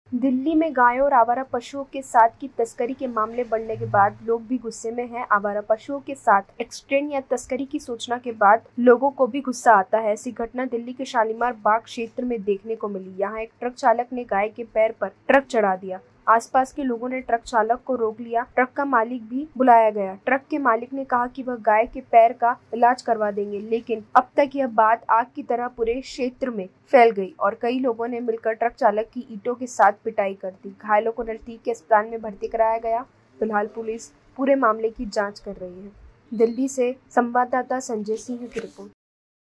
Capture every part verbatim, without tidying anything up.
दिल्ली में गायों और आवारा पशुओं के साथ की तस्करी के मामले बढ़ने के बाद लोग भी गुस्से में हैं। आवारा पशुओं के साथ एक्सटेंड या तस्करी की सूचना के बाद लोगों को भी गुस्सा आता है। ऐसी घटना दिल्ली के शालीमार बाग क्षेत्र में देखने को मिली। यहाँ एक ट्रक चालक ने गाय के पैर पर ट्रक चढ़ा दिया। आसपास के लोगों ने ट्रक चालक को रोक लिया। ट्रक का मालिक भी बुलाया गया। ट्रक के मालिक ने कहा कि वह गाय के पैर का इलाज करवा देंगे, लेकिन अब तक यह बात आग की तरह पूरे क्षेत्र में फैल गई और कई लोगों ने मिलकर ट्रक चालक की ईंटों के साथ पिटाई कर दी। घायलों को नजदीक के अस्पताल में भर्ती कराया गया। फिलहाल पुलिस पूरे मामले की जाँच कर रही है। दिल्ली से संवाददाता संजय सिंह की रिपोर्ट।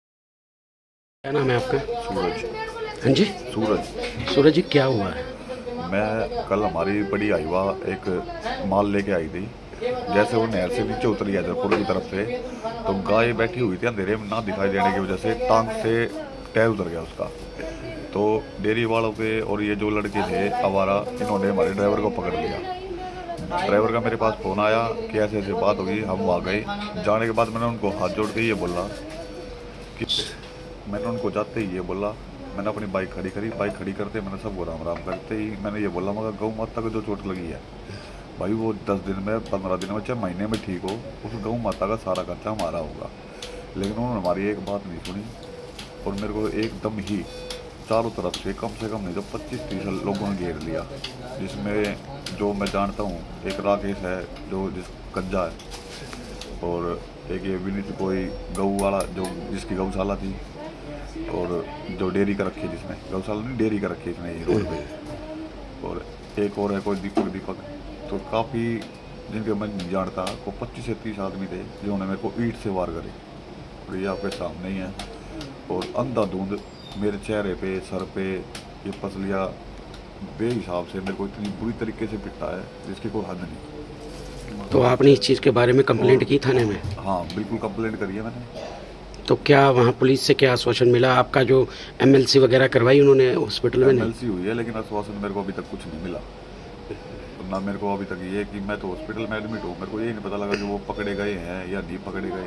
क्या नाम है आपका? सूरज। हाँ जी, सूरज। सूरज जी, क्या हुआ है? मैं कल हमारी बड़ी आईवा एक माल लेके आई थी। जैसे वो नहर से नीचे उतरी है जयपुर की तरफ से, तो गाय बैठी हुई थी अंधेरे में ना दिखाई देने की वजह से टांग से टायर उतर गया उसका। तो डेयरी वालों के और ये जो लड़के थे आवारा, इन्होंने हमारे ड्राइवर को पकड़ लिया। ड्राइवर का मेरे पास फ़ोन आया कि ऐसे ऐसे बात होगी। हम वहाँ गए। जाने के बाद मैंने उनको हाथ जोड़ के ये बोला कि मैंने उनको जाते ही ये बोला, मैंने अपनी बाइक खड़ी करी। बाइक खड़ी करते मैंने सबको राम राम करते ही मैंने ये बोला, मगर गौ माता को जो चोट लगी है भाई, वो दस दिन में, पंद्रह दिन में, चाहे महीने में ठीक हो, उस गौ माता का सारा खर्चा हमारा होगा। लेकिन उन्होंने हमारी एक बात नहीं सुनी और मेरे को एकदम ही चारों तरफ से कम से कम नहीं तो पच्चीस तीस लोगों ने घेर लिया, जिसमें जो मैं जानता हूँ एक राकेश है जो जिस कज्जा है, और एक ये विनीत कोई गऊ वाला जो जिसकी गौशाला थी, और जो डेयरी का रखी है जिसने गौशाला नहीं डेयरी का रखी है इसने ये रोड पे, और एक और है कोई दीपक दीपक तो काफ़ी जिनके मैं नहीं जानता, को पच्चीस से तीस आदमी थे जिन्होंने मेरे को ईंट से वार करे। और ये आपके सामने ही है। और अंधाधुंध मेरे चेहरे पे, सर पे ये पसलियाँ बेहिसाब से मेरे को इतनी बुरी तरीके से पिटा है जिसकी कोई हद नहीं। तो आपने इस चीज़ के बारे में कंप्लेंट की थाने में? हाँ बिल्कुल कंप्लेंट करी है मैंने। तो क्या वहाँ पुलिस से क्या आश्वासन मिला आपका? जो एमएलसी वगैरह करवाई उन्होंने हॉस्पिटल में? एमएलसी हुई है लेकिन आश्वासन मेरे को अभी तक कुछ नहीं मिला। ना मेरे को अभी तक ये कि मैं तो हॉस्पिटल में एडमिट हूँ, मेरे को ये नहीं पता लगा कि वो पकड़े गए हैं या नहीं पकड़े गए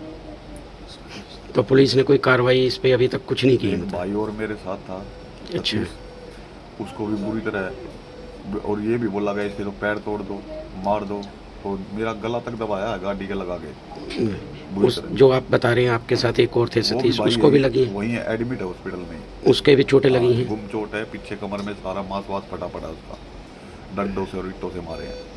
हैं। तो पुलिस ने कोई कार्रवाई इस पे अभी तक कुछ नहीं की? एक भाई और मेरे साथ था, अच्छा, उसको भी बुरी तरह, और ये भी बोला गया इसके तो पैर तोड़ दो, मार दो, तो मेरा गला तक दबाया है गाड़ी के लगा के। उस जो आप बता रहे हैं आपके साथ एक और थे सतीश, उसको भी लगी? वही एडमिट है हॉस्पिटल में। उसके भी चोटें लगी हैं? गुम चोट है, पीछे कमर में सारा मांस वास फटा पड़ा उसका, डंडों से और ईंटों से मारे हैं।